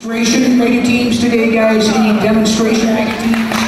Demonstration mega teams today, guys. Any demonstration mega teams?